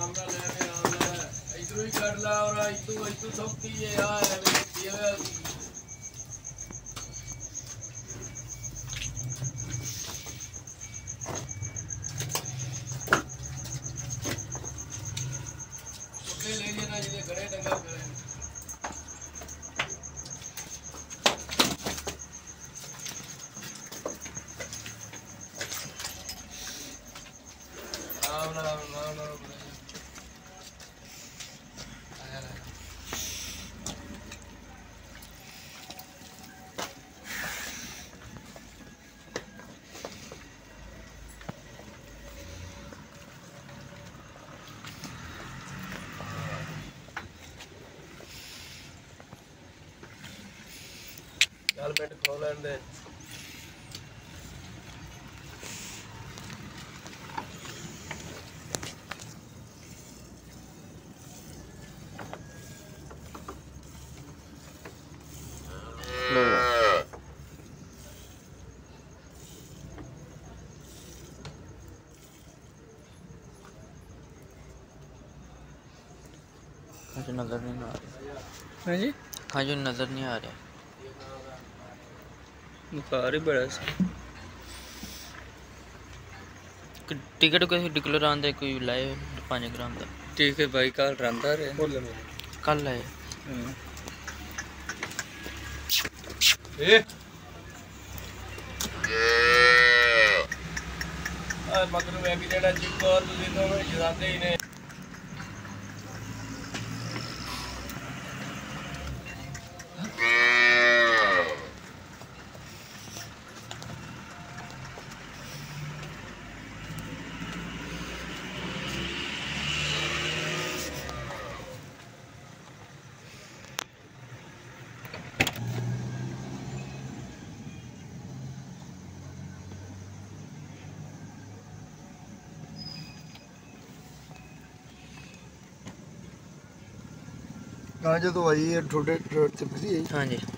चल मिनट खो लैन दे। नजर नहीं आ रहा। हाँ जी हाँ जी नजर नहीं आ रहा। बुखार ही बड़ा सा। टिकट कैसे डिक्लेयर आंदे कोई लाए 5 ग्राम का। ठीक है भाई कल रंधा रहे कल लाए। मतलब है कि जेड़ा जिक्को और तुसी दोनों जराते ही ने। हाँ जो तो आई है थोड़े से फ्री है। हाँ जी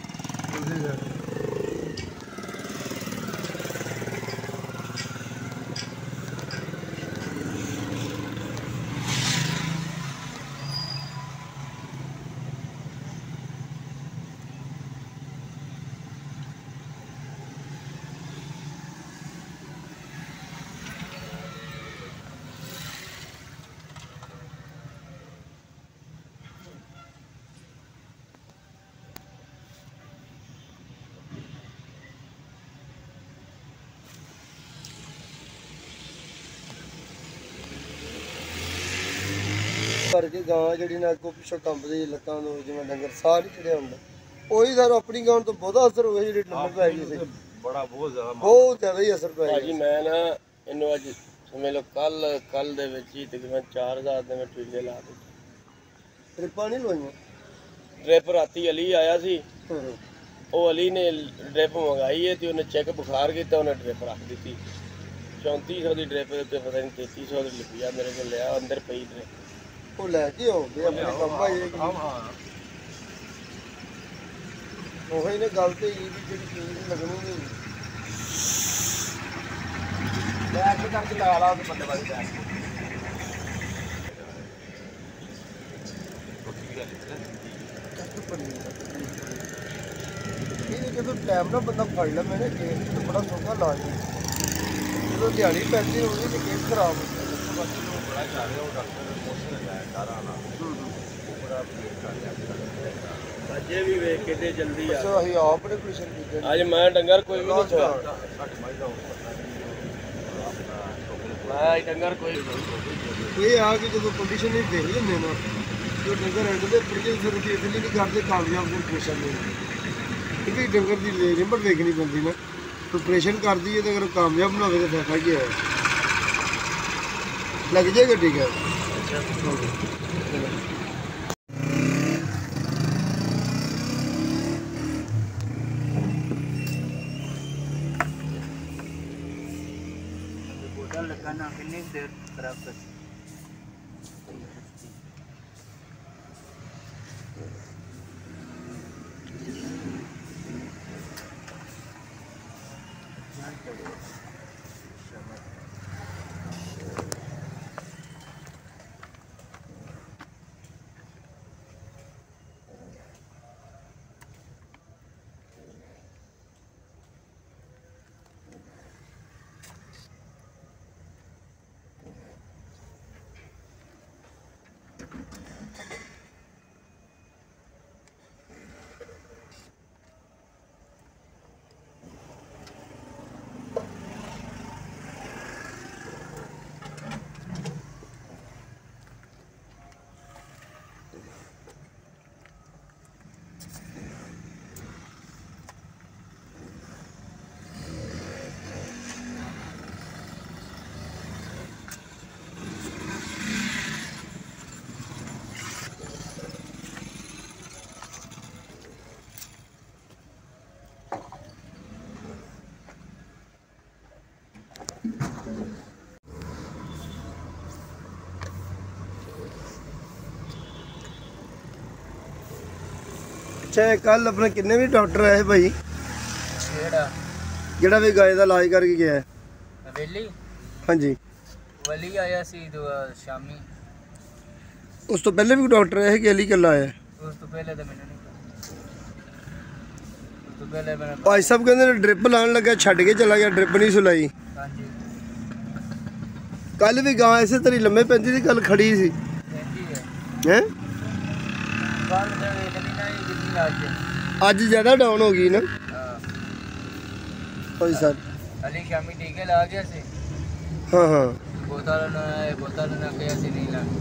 करके गां जी अगों पिछों कंबदी लत्तां तो जिवें डंगर साह नहीं चढ़िया होंदा ਉਹੀ सर अपनी गां तो बहुत असर हो गया जी नंबर पै गए थे बड़ा बहुत ज़्यादा ही असर पै भाजी गया मैं ना इन्नू अज समझ लो कल दे विच ही तकरीबन 4000 दे मैं टीले ला दित्ते। ट्रिपां नहीं लवाइयां ड्रिप राती अली आया सी ਉਹ ਅਲੀ ਨੇ ਡ੍ਰਿਪ ਮੰਗਾਈ ਹੈ ਤੇ ਉਹਨੇ ਚੈੱਕ ਬੁਖਾਰ ਕੀਤਾ ਉਹਨੇ ਡ੍ਰਿਪ ਰੱਖ ਦਿੱਤੀ 3400 ਦੀ ਡ੍ਰਿਪ ਦੇ ਉੱਤੇ ਪਤਾ ਨਹੀਂ 3300 ਦੀ ਲਿਖਿਆ ਮੇਰੇ ਕੋਲ ਲਿਆ ਅੰਦਰ ਪਈ ਡ੍ਰਿਪ ਉਹ ਲੈ ਕੇ ਆਉਂਦੇ ਆਪਣੇ ਕੰਮ ਆਏ ਉਹੀ ਨੇ ਗੱਲ ਤੇ ਇਹ ਵੀ ਜਿਹੜੀ ਚੀਜ਼ ਲੱਗਣੀ ਨਹੀਂ ਬੈਕ ਕਰਕੇ ਲਾ ਲਾ ਉਹ ਬੰਦੇ ਵਾਲੀ ਬੈਕ ਜਦੋਂ ਟਾਈਮ ਨਾਲ ਬੰਦਾ ਫੜ ਲੈ ਮੈਨੇ ਕੇਸ ਤੇ ਬੜਾ ਸੌਖਾ ਲਾ ਜੀ ਜਦੋਂ ਦਿਹਾੜੀ ਪੈਂਦੀ ਹੋਣੀ ਤੇ ਕੇਸ ਖਰਾਬ ਹੋ ਜਾਂਦਾ ਬੜਾ ਜਾ ਰਿਹਾ ਉਹ ਡਾਕਟਰ ਮੋਸ਼ਨ ਲਗਾਇਆ ਕਾਰਾਂ ਨਾਲ ਬੜਾ ਪਲੇਟ ਕਰ ਲਿਆ ਅਜੇ ਵੀ ਵੇਖ ਕਿਤੇ ਜਲਦੀ ਆ ਸੋ ਅਸੀਂ ਆਪ ਨੇ ਕੁਸ਼ਨ ਕੀਤੇ ਅੱਜ ਮੈਂ ਡੰਗਰ ਕੋਈ ਵੀ ਨਹੀਂ ਛੋੜਦਾ ਮੈਂ ਡੰਗਰ ਕੋਈ ਇਹ ਆ ਕਿ ਜਦੋਂ ਕੰਡੀਸ਼ਨ ਹੀ ਦੇਖ ਲੈਂਦੇ ਨਾ ਜੋ ਡੰਗਰ ਐਂਡ ਦੇ ਪੜੀਏ ਫਿਰ ਕੇਸ ਨਹੀਂ ਕਰਦੇ ਕਾਮਯਾਬ ਫਿਰ ਕੁਸ਼ਨ ਨਹੀਂ ਕਿਉਂਕਿ ਡੰਗਰ ਦੀ ਲਿਮਟ ਦੇਖਣੀ ਪੈਂਦੀ ਨਾ प्रिपरेशन कर दी है तो अगर कामयाब ना हो तो फायदा क्या है लग जाएगा ठीक है लगाना कितनी देर खराब कर ਅੱਛਾ ਕੱਲ ਆਪਣੇ ਕਿੰਨੇ ਵੀ ਡਾਕਟਰ ਆਏ ਭਾਈ ਜਿਹੜਾ ਵੀ ਗਾਏ ਦਾ ਇਲਾਜ ਕਰਕੇ ਗਿਆ ਹੈ? ਵੇਲੀ ਹਾਂਜੀ ਵਲੀ ਆਇਆ ਸੀ ਸ਼ਾਮੀ। ਉਸ ਤੋਂ ਪਹਿਲੇ ਵੀ ਡਾਕਟਰ ਆਇਆ ਕਿ ਅਲੀ ਕੱਲਾ ਆਇਆ? ਉਸ ਤੋਂ ਪਹਿਲੇ ਤਾਂ ਮੈਨੂੰ ਨਹੀਂ ਪਤਾ। ਉਸ ਤੋਂ ਪਹਿਲੇ ਮੈਂ ਭਾਈ ਸਾਹਿਬ ਕਹਿੰਦੇ ਨੇ ਡ੍ਰਿਪ ਲਾਉਣ ਲੱਗਾ ਛੱਡ ਕੇ ਚਲਾ ਗਿਆ, ਡ੍ਰਿਪ ਨਹੀਂ ਸੁਲਾਈ। ਹਾਂਜੀ ਕੱਲ ਵੀ ਗਾਂ ਇਸੇ ਤਰ੍ਹਾਂ ਲੰਮੇ ਪੈਂਦੀ ਸੀ, ਕੱਲ ਖੜੀ ਸੀ ਕਹਿੰਦੀ ਹੈ ਹੈ। ਕੱਲ ਦੇ ਵੇਲੇ ਨਹੀਂ ਕਿੰਨੀ ਅੱਜ ਅੱਜ ਜ਼ਿਆਦਾ ਡਾਊਨ ਹੋ ਗਈ ਨਾ ਭਾਈ ਸਾਹਿਬ। ਅਲੀ ਸ਼ਾਮੀ ਟੀਕੇ ਲਾ ਗਿਆ ਸੀ। ਹਾਂ ਹਾਂ ਬੋਤਲ ਨਾ ਕਿਹਾ ਸੀ ਨਹੀਂ ਲਾ।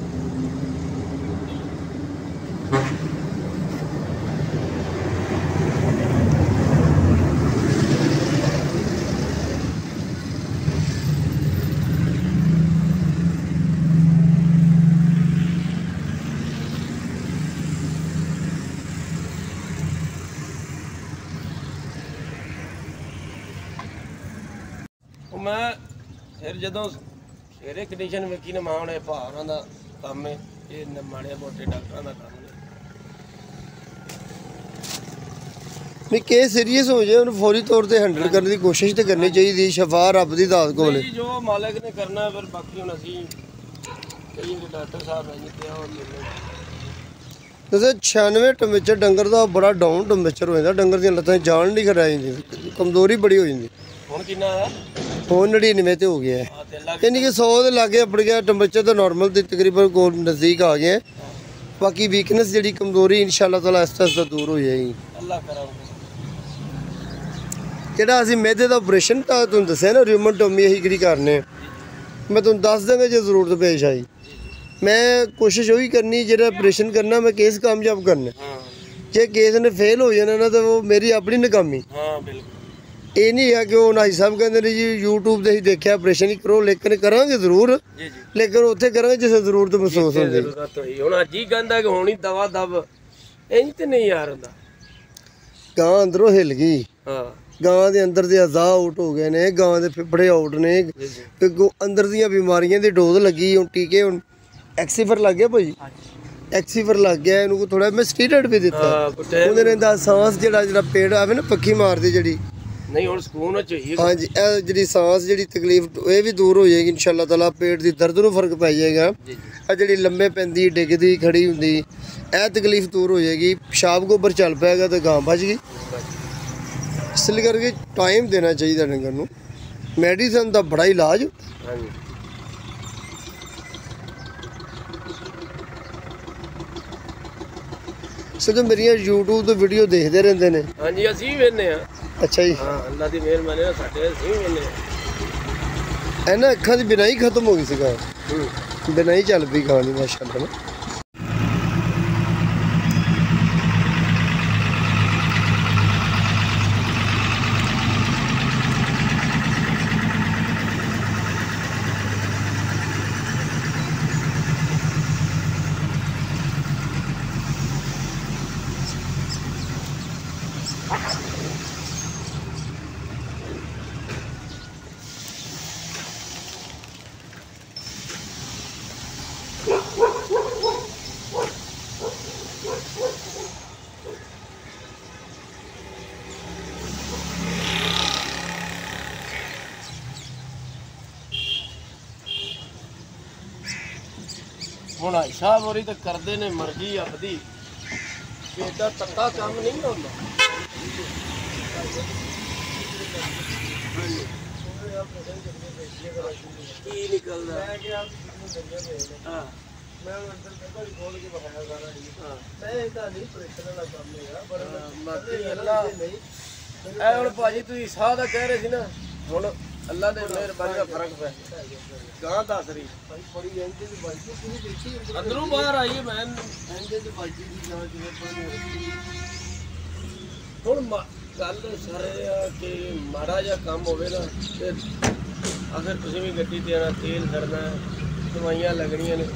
ਮੈਂ ਫਿਰ ਜਦੋਂ ਸਵੇਰੇ ਕੰਡੀਸ਼ਨ ਵੇਖੀ ਨਾ ਮਾਂ ਉਹਨੇ ਭਾਰਾਂ ਦਾ ਕੰਮ ਹੈ, ਇਹ ਮਾੜੇ ਮੋਟੇ ਡਾਕਟਰਾਂ ਦਾ ਕੰਮ ਨਹੀਂ। ਨਹੀਂ ਕੇਸ ਸੀਰੀਅਸ ਹੋ ਜਾਏ ਉਹਨੂੰ ਫੌਰੀ ਤੌਰ ਤੇ ਹੈਂਡਲ ਕਰਨ ਦੀ ਕੋਸ਼ਿਸ਼ ਤੇ ਕਰਨੀ ਚਾਹੀਦੀ। ਸ਼ਫਾ ਰੱਬ ਦੀ ਦਾਤ ਕੋਲ ਹੈ। ਨਹੀਂ, ਜੋ ਮਾਲਕ ਨੇ ਕਰਨਾ ਫਿਰ ਬਾਕੀ ਹੁਣ ਅਸੀਂ ਕਈ ਡਾਕਟਰ ਸਾਹਿਬ ਹੈ ਜੀ ਤੇ ਉਹ ਦੱਸੇ 96 ਟੈਂਪਰੇਚਰ ਡੰਗਰ ਦਾ ਬੜਾ ਡਾਊਨ ਟੈਂਪਰੇਚਰ ਹੋ ਜਾਂਦਾ, ਡੰਗਰ ਦੀਆਂ ਲੱਤਾਂ ਜਾਣ ਨਹੀਂ ਕਰਾ ਜਾਂਦੀ, ਕਮਜ਼ੋਰੀ ਬੜੀ ਹੋ ਜਾਂਦੀ। ਹੁਣ ਕਿੰਨਾ ਹੈ? ਹੁਣ 99 ਤੇ ਹੋ ਗਿਆ ਹੈ, ਆ ਤੇ ਅੱਲਾ ਯਾਨੀ ਕਿ 100 ਦੇ ਲਾਗੇ ਅਪੜ ਗਿਆ ਟੈਂਪਰੇਚਰ ਤਾਂ ਨਾਰਮਲ ਦੇ ਤਕਰੀਬਨ ਕੋਲ ਨਜ਼ਦੀਕ ਆ ਗਿਆ। ਬਾਕੀ ਵੀਕਨੈਸ ਜਿਹੜੀ ਕਮਜ਼ੋਰੀ ਇਨਸ਼ਾਅੱਲਾ ਤਾਲਾ ਆਹਿਸਤਾ ਆਹਿਸਤਾ ਦੂਰ ਹੋ ਜਾਏਗੀ। ਅੱਲਾ ਕਰਾਂਗੇ। ਜਿਹੜਾ ਅਸੀਂ ਮਿਹਦੇ ਦਾ ਆਪਰੇਸ਼ਨ ਤਾਂ ਤੁਹਾਨੂੰ ਦੱਸਿਆ ਨਾ ਰਿਊਮਟੋਮੀ ਇਹੀ ਜਿਹੜੀ ਕਰਨੇ, ਮੈਂ ਤੁਹਾਨੂੰ ਦੱਸ ਦਾਂਗਾ ਜੇ ਜ਼ਰੂਰਤ ਪੇਸ਼ ਆਈ। ਮੈਂ ਕੋਸ਼ਿਸ਼ ਉਹੀ ਕਰਨੀ ਜਿਹੜਾ ਆਪਰੇਸ਼ਨ ਕਰਨਾ ਮੈਂ ਕੇਸ ਕਾਮਯਾਬ ਕਰਨਾ। ਹਾਂ ਜੇ ਕੇਸ ਨੇ ਫੇਲ ਹੋ ਜਾਣਾ ਨਾ ਤਾਂ ਉਹ ਮੇਰੀ ਆਪਣੀ ਨਾਕਾਮੀ। ਹਾਂ ਬਿਲਕੁਲ। ਇਹ ਨਹੀਂ ਹੈ ਕਿ ਉਹ ਨਾਈ ਸਾਹਿਬ ਕਹਿੰਦੇ ਨੇ ਜੀ YouTube ਤੇ ਹੀ ਦੇਖਿਆ ਆਪਰੇਸ਼ਨ ਹੀ ਕਰੋ, ਲੇਕਿਨ ਕਰਾਂਗੇ ਜ਼ਰੂਰ, ਜੀ ਜੀ ਲੇਕਿਨ ਉੱਥੇ ਕਰਾਂਗੇ ਜਿਸੇ ਜ਼ਰੂਰਤ ਮਹਿਸੂਸ ਹੁੰਦੀ। ਜ਼ਰੂਰਤ ਹੋਈ ਹੁਣ ਅੱਜ ਹੀ ਕਹਿੰਦਾ ਕਿ ਹੋਣੀ ਦਵਾ ਦਬ ਇੰਜ ਤੇ ਨਹੀਂ ਯਾਰ ਹੁੰਦਾ। ਗਾਂ ਅੰਦਰੋਂ ਹਿੱਲ ਗਈ, ਹਾਂ ਗਾਂ ਦੇ ਅੰਦਰ ਦੇ ਅਜ਼ਾ ਆਊਟ ਹੋ ਗਏ ਨੇ, ਗਾਂ ਦੇ ਫੇਫੜੇ ਆਊਟ ਨੇ, ਜੀ ਜੀ ਤੇ ਅੰਦਰ ਦੀਆਂ ਬਿਮਾਰੀਆਂ ਦੀ ਡੋਜ਼ ਲੱਗੀ। ਹੁਣ ਟੀਕੇ ਹੁਣ ਐਕਸੀਫਰ ਲੱਗ ਗਿਆ ਭਾਈ, ਐਕਸੀਫਰ ਲੱਗ ਗਿਆ ਇਹਨੂੰ ਥੋੜਾ ਮੈਂ ਸਟੀਰੋਇਡ ਵੀ ਦਿੱਤਾ। ਹਾਂ ਕੁੱਟੇ ਉਹਦੇ ਨੇ ਦਾ ਸਾਂਸ ਜਿਹੜਾ ਪੇੜ ਆਵੇ ਨਾ ਪੱਖੀ ਮਾਰਦੀ ਜਿਹੜੀ, ਨਹੀਂ ਹੁਣ ਸਕੂਨ ਚਾਹੀਏ। ਹਾਂਜੀ ਇਹ ਜਿਹੜੀ ਸਾਂਸ ਜਿਹੜੀ ਤਕਲੀਫ ਇਹ ਵੀ ਦੂਰ ਹੋ ਜਾਏਗੀ ਇਨਸ਼ਾਅੱਲਾ ਤਾਲਾ। ਪੇਟ ਦੀ ਦਰਦ ਨੂੰ ਫਰਕ ਪੈ ਜਾਏਗਾ। ਜੀ ਜੀ ਇਹ ਜਿਹੜੀ ਲੰਮੇ ਪੈਂਦੀ ਡਿੱਗਦੀ ਖੜੀ ਹੁੰਦੀ ਇਹ ਤਕਲੀਫ ਦੂਰ ਹੋ ਜਾਏਗੀ। ਪਿਸ਼ਾਬ ਗੋਬਰ ਚੱਲ ਪਿਆਗਾ ਤਾਂ ਗਾਂ ਬਚ ਗਈ। ਇਸ ਲਈ ਕਰਕੇ ਟਾਈਮ ਦੇਣਾ ਚਾਹੀਦਾ ਡੰਗਰ ਨੂੰ। ਮੈਡੀਸਨ ਦਾ ਬੜਾ ਇਲਾਜ। ਹਾਂਜੀ ਸਗੋਂ ਮੇਰੀਆਂ YouTube ਤੋਂ ਵੀਡੀਓ ਦੇਖਦੇ ਰਹਿੰਦੇ ਨੇ। ਹਾਂਜੀ ਅਸੀਂ ਵੀ ਵੇਖਦੇ ਹਾਂ। ਅੱਛਾ ਜੀ, ਹਾਂ ਅੱਲਾ ਦੀ ਮਿਹਰਬਾਨੀ ਨਾਲ ਸਾਡੇ ਅਸੀਂ ਵੀ ਵੇਖਦੇ ਹਾਂ। ਇਹਨਾਂ ਅੱਖਾਂ ਦੀ ਬਿਨਾਈ ਖਤਮ ਹੋ ਗਈ ਸੀ ਗਾਂ, ਬਿਨਾਈ ਚੱਲ ਪਈ ਗਾਂ ਦੀ ਮਾਸ਼ਾਅੱਲਾ। ਹੁਣ ਸਾਹਿਬ ਹੋਰੀ ਤਾਂ ਕਰਦੇ ਨੇ ਮਰਜ਼ੀ ਆਪਦੀ, ਕਿ ਏਦਾਂ ਤੱਕਾ ਕੰਮ ਨਹੀਂ ਹੁੰਦਾ। ਕੀ ਨਿਕਲਦਾ? ਹਾਂ ਮੈਂ ਅੰਦਰ ਪੇਪਰ ਖੋਲ ਕੇ ਵਿਖਾਇਆ ਸਾਰਾ ਜੀ। ਹਾਂ ਮੈਂ ਇਹਦਾ ਨਹੀਂ ਪ੍ਰੈਸ਼ਰ ਵਾਲਾ ਕੰਮ ਹੈਗਾ, ਪਰ ਬਾਕੀ ਅੱਲਾ ਨਹੀਂ। ਇਹ ਹੁਣ ਭਾਜੀ ਤੁਸੀਂ ਸਾਹ ਦਾ ਕਹਿ ਰਹੇ ਸੀ ਨਾ, ਹੁਣ ਅੱਲਾ ਦੇ ਮਿਹਰਬਾਨੀ ਦਾ ਫਰਕ ਪਿਆ। ਗਾਂ ਦੱਸ ਰਹੀ ਭਾਈ ਬੜੀ ਐਂਦੇ ਦੀ ਬਾਜੀ ਤੁਸੀਂ ਦੇਖੀ ਅੰਦਰੋਂ ਬਾਹਰ ਆਈ ਹੈ। ਮੈਂ ਐਂਦੇ ਦੀ ਬਾਜੀ ਦੀ ਗਾਂ ਜਿਵੇਂ ਹੁਣ ਗੱਲ ਸਾਰੇ ਆ ਕਿ ਮਾੜਾ ਜਿਹਾ ਕੰਮ ਹੋਵੇ ਨਾ ਤੇ ਅਗਰ ਤੁਸੀਂ ਵੀ ਗੱਡੀ ਤੇ ਆਣਾ, ਤੇਲ ਖੜਨਾ, ਦਵਾਈਆਂ ਲੱਗਣੀਆਂ ਨੇ।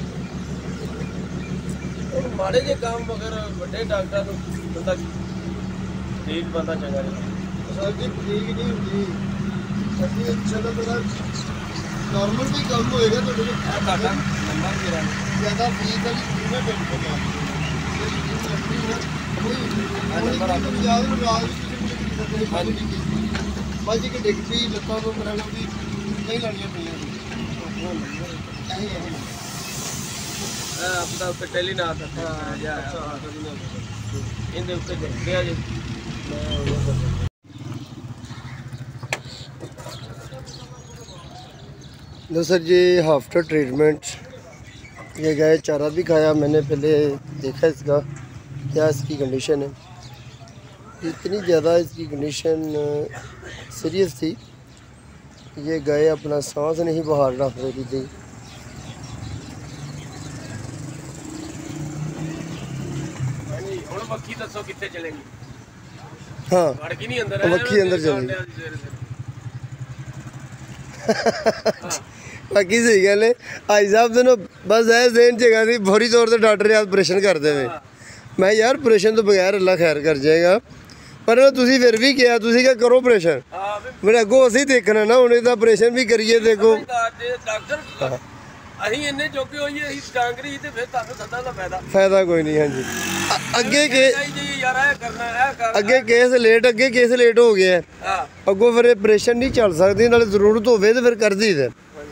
ਹੁਣ ਮਾੜੇ ਜਿਹੇ ਕੰਮ ਅਗਰ ਵੱਡੇ ਡਾਕਟਰਾਂ ਨੂੰ ਬੰਦਾ ਠੀਕ ਬੰਦਾ ਚੰਗਾ ਨਹੀਂ। ਸਰ ਜੀ ਠੀਕ ਨਹੀਂ ਹੁੰਦੀ ਬਾਕੀ ਚਲੋ ਮੇਰਾ ਨਾਰਮਲ ਵੀ ਕੰਮ ਹੋਏਗਾ ਤੁਹਾਡੇ ਕੋਲ ਤੁਹਾਡਾ ਨੰਬਰ ਮੇਰਾ ਜ਼ਿਆਦਾ ਫੀਸ ਵਾਲੀ ਟ੍ਰੀਟਮੈਂਟ ਨਹੀਂ ਪਤਾ ਬਾਜੀ ਕਿ ਡਿੱਗ ਪਈ ਲੱਤਾਂ ਤੋਂ ਮੇਰਾ ਵੀ ਨਹੀਂ ਲਾਣੀਆਂ ਪਈਆਂ ਆਪਦਾ ਉੱਤੇ ਟੈਲੀਨਾਥ ਇਹਦੇ ਉੱਤੇ ਗਿਆ ਜੀ लो सर ये आफ्टर ट्रीटमेंट ये गए चारा भी खाया मैंने पहले देखा इसका क्या इसकी कंडीशन है इतनी ज़्यादा इसकी कंडीशन सीरियस थी ये गए अपना सांस नहीं बाहर रख रही थी ਹੁਣ ਮੱਖੀ ਦੱਸੋ ਕਿੱਥੇ ਚਲੇਗੀ हाँ ਵੜ ਕੇ ਨਹੀਂ ਅੰਦਰ ਮੱਖੀ ਅੰਦਰ ਚਲੀ बाकी सही गल है भाई साहब दोनों बस है जेन जगह थी फौरी तौर पर डॉक्टर ने ऑपरेशन कर दे मैं यार ऑपरेशन तो बगैर अल्लाह खैर कर जाएगा पर तुसी फिर भी किया तुसी क्या करो ऑपरेशन मेरे अगों असीं देखना ना हुण इहदा ऑपरेशन भी करिए देखो ਡਾਕਟਰ ਅਸੀਂ ਇੰਨੇ ਚੌਕੇ ਹੋਈਏ ਅਸੀਂ ਡਾਂਗਰੀ ਤੇ ਫਿਰ ਤੁਹਾਨੂੰ ਸੱਦਾ ਦਾ फायदा कोई नहीं हाँ जी अगे के ਜੀ ਯਾਰ ਇਹ ਕਰਨਾ ਇਹ ਕਰ अगे केस लेट हो गया है ਹਾਂ अगों फिर ऑपरेशन नहीं चल सकती नाले जरूरत होवे तो फिर कर दी दे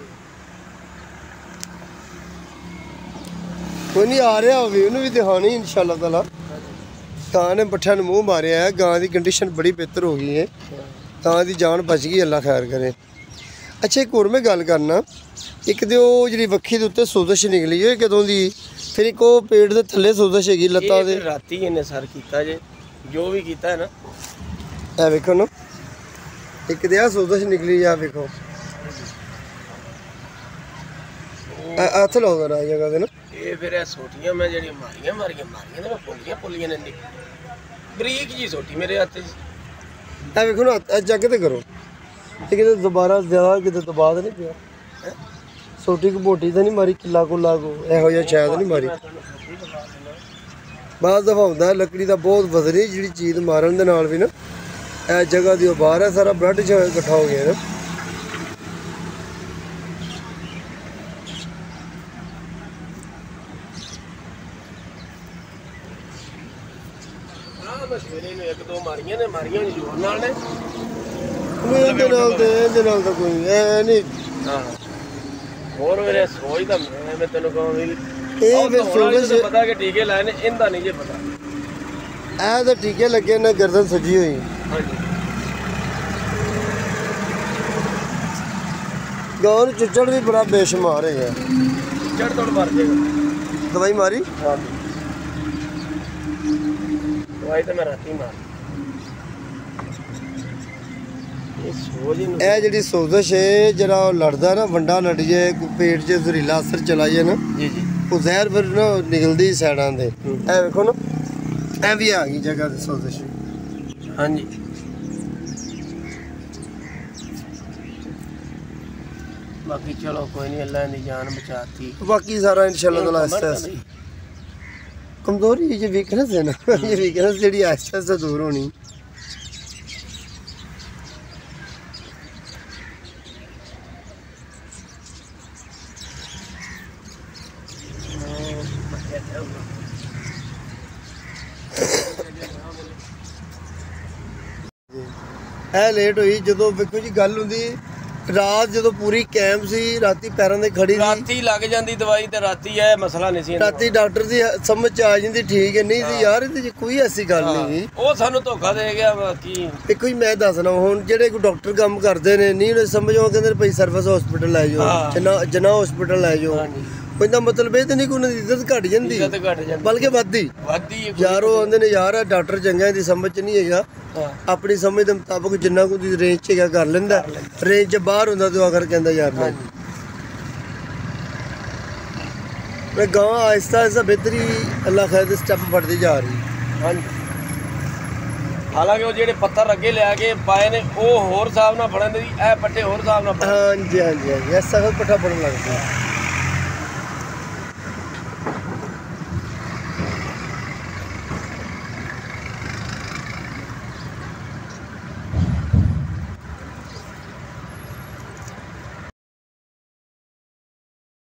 कोई नहीं आ रहा होवे उन्हें भी दिखानी इंशाल्लाह ताला गां ने पट्ठा ने मुँह मारिया है गां की कंडीशन बड़ी बेहतर हो गई है गां की जान बच गई अल्लाह खैर करे अच्छा एक और मैं गल करना एक तो जी वक्खी के उत्ते सोजिश निकली है कदों की फिर एक पेट के थले सोजिश हैगी लत्तां दे ਰਾਤੀ ਇਹਨੇ ਸਰ ਕੀਤਾ ਜੇ ਜੋ ਵੀ ਕੀਤਾ ਹੈ ਨਾ ए वेखो ना एक तो आ सोजिश निकली आ वेखो हथ लाओ जरा जगह ते ना ਇਹ ਫਿਰ ਇਹ ਸੋਟੀਆਂ ਮੈਂ ਜਿਹੜੀਆਂ ਮਾਰੀਆਂ ਤੇ ਮੈਂ ਪੁੱਲੀਆਂ ਨੇ ਨਹੀਂ ਬਰੀਕ ਜੀ ਸੋਟੀ ਮੇਰੇ ਹੱਥ 'ਚ ए वेखो ना जग ते करो ये किते दोबारा ज्यादा किते दबा तो नहीं पिया सोटी को मोटी तो नहीं मारी किला को एहो जिहा शायद नहीं मारी बात दफा होंदा लकड़ी का बहुत वजनी जी चीज मारन दे नाल भी ना ए जगह दी बाहर है सारा ब्लड इकट्ठा हो गया ना ਸਵੇਰੇ ਨੂੰ ਇੱਕ ਦੋ ਮਾਰੀਆਂ ਨੇ ਜ਼ੋਰ ਨਾਲ ਨੇ ਇਹਦੇ ਨਾਲ ਤਾਂ ਕੋਈ ਐ ਨਹੀਂ ਹਾਂ ਹੋਰ ਮੇਰੇ ਸੋਚਦਾ ਮੈਂ ਤੈਨੂੰ ਕਹਾਂ ਵੀ ਇਹ ਫਿਰ ਸੋਚ ਪਤਾ ਕਿ ਟੀਕੇ ਲਾਏ ਨੇ ਇਹਦਾ ਨਹੀਂ ਜੇ ਪਤਾ ਇਹ ਤਾਂ ਟੀਕੇ ਲੱਗੇ ਨਾ ਗਰਦਨ ਸੱਜੀ ਹੋਈ ਹਾਂਜੀ ਗਾਂ ਨੂੰ ਚੁੱਚੜ ਵੀ ਬੜਾ ਬੇਸ਼ੁਮਾਰ ਹੈਗਾ ਚੜ ਤੋੜ ਮਰ ਜਾਏਗਾ ਦਵਾਈ ਮਾਰੀ ਹਾਂ ਦਵਾਈ ਤਾਂ ਮੈਂ ਰਾਤੀ ਮਾਰ ਇਹ ਸੋਚ ਹੀ ਇਹ ਜਿਹੜੀ ਸੋਜ਼ਸ਼ ਹੈ ਜਿਹੜਾ ਉਹ ਲੜਦਾ ਨਾ ਵੰਡਾ ਲੜ ਜਾਏ ਪੇਟ 'ਚ ਜ਼ਹਿਰੀਲਾ ਅਸਰ ਚਲਾ ਜਾਏ ਨਾ ਜੀ ਉਹ ਜ਼ਹਿਰ ਫਿਰ ਨਾ ਨਿਕਲਦੀ ਸਾਈਡਾਂ ਦੇ ਇਹ ਵੇਖੋ ਨਾ ਇਹ ਵੀ ਆ ਗਈ ਜਗ੍ਹਾ ਤੇ ਸੋਜ਼ਸ਼ ਹਾਂਜੀ ਬਾਕੀ ਚਲੋ ਕੋਈ ਨਹੀਂ ਅੱਲਾ ਨੇ ਜਾਨ ਬਚਾਤੀ बाकी सारा इंशाल्लाह ताला आहिस्ता आहिस्ता कमजोरी ये वीकनेस है ना ये वीकनेस जेडी आहिस्ता आहिस्ता दूर होनी ਇਹ ਲੇਟ ਹੋਈ ਜਦੋਂ ਵੇਖੋ ਜੀ ਗੱਲ ਹੁੰਦੀ ਰਾਤ ਜਦੋਂ ਪੂਰੀ ਕੈਂਪ ਸੀ ਰਾਤੀ ਪੈਰਾਂ ਦੇ ਖੜੀ ਸੀ ਰਾਤੀ ਲੱਗ ਜਾਂਦੀ ਦਵਾਈ ਤੇ ਰਾਤੀ ਇਹ ਮਸਲਾ ਨਹੀਂ ਸੀ ਰਾਤੀ ਡਾਕਟਰ ਦੀ ਸਮਝ ਚ ਆ ਜਾਂਦੀ ਠੀਕ ਹੈ ਨਹੀਂ ਸੀ ਯਾਰ ਇਹਦੇ 'ਚ ਕੋਈ ਐਸੀ ਗੱਲ ਨਹੀਂ ਉਹ ਸਾਨੂੰ ਧੋਖਾ ਦੇ ਗਿਆ ਬਾਕੀ ਦੇਖੋ ਜੀ ਮੈਂ ਦੱਸਣਾ ਹੁਣ ਜਿਹੜੇ ਕੋਈ ਡਾਕਟਰ ਕੰਮ ਕਰਦੇ ਨੇ ਨਹੀਂ ਉਹਨੇ ਸਮਝ ਆਉਂਦੇ ਕਹਿੰਦੇ ਭਾਈ ਸਰਵਿਸ ਹਸਪੀਟਲ ਲੈ ਜਾਓ ਜਨਾ ਹਸਪੀਟਲ ਲੈ ਜਾਓ ਇਹਦਾ ਮਤਲਬ ਇਹ ਤਾਂ ਨਹੀਂ ਕਿ ਉਹਨਾਂ ਦੀ ਇੱਜ਼ਤ ਘਟ ਜਾਂਦੀ ਬਲਕਿ ਵੱਧਦੀ ਯਾਰ ਉਹ ਆਉਂਦੇ ਨੇ ਯਾਰ ਆ ਡਾਕਟਰ ਚੰਗਾ ਇਹਦੀ ਸਮਝ ਚ ਨਹੀਂ ਹੈਗਾ ਆਪਣੀ ਸਮਝ ਦੇ ਮੁਤਾਬਕ ਜਿੰਨਾ ਕੁ ਦੀ ਰੇਂਜ 'ਚ ਹੈਗਾ ਕਰ ਲੈਂਦਾ ਰੇਂਜ 'ਚ ਬਾਹਰ ਹੁੰਦਾ ਤੇ ਆਖਰ ਕਹਿੰਦਾ ਯਾਰ ਨਹੀਂ ਮੈਂ ਗਾਂ ਆਹਿਸਤਾ ਆਹਿਸਤਾ ਬਿਹਤਰੀ ਅੱਲਾ ਖੈਰ ਦੇ ਸਟੈਪ ਫੜਦੀ ਜਾ ਰਹੀ ਹਾਂਜੀ ਹਾਲਾਂਕਿ ਉਹ ਜਿਹੜੇ ਪੱਥਰ ਅੱਗੇ ਲਿਆ ਕੇ ਪਾਏ ਨੇ ਉਹ ਹੋਰ ਹਿਸਾਬ ਨਾਲ ਫੜਨ ਦੀ ਇਹ ਪੱਟੇ ਹੋਰ ਹਿਸਾਬ ਨਾਲ ਹਾਂਜੀ ਹਾਂਜੀ ਹਾਂਜੀ ਇਹ ਸਖਤ ਪੱਠਾ ਫੜਨ ਲੱਗਦਾ